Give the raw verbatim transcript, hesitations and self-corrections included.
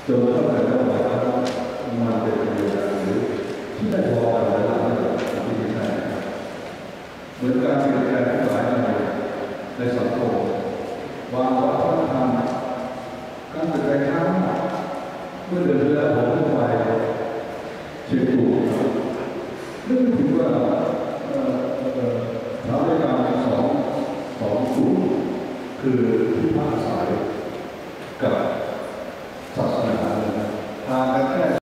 จนเข้าใจว่ามันเป็นประโยชน์หรือที่ได้พอกันแล้วนั่นที่ใช่เหมือนการเปลี่ยนแปลงหลายอย่างในสังคมวางวัฒนธรรมการเปลี่ยนแปลงครั้งเมื่อเดือนที่แล้วผมขึ้นไปเชียงตุงนึกถึงว่าสถาบันการสองสองกลุ่มคือที่พักอาศัยกับ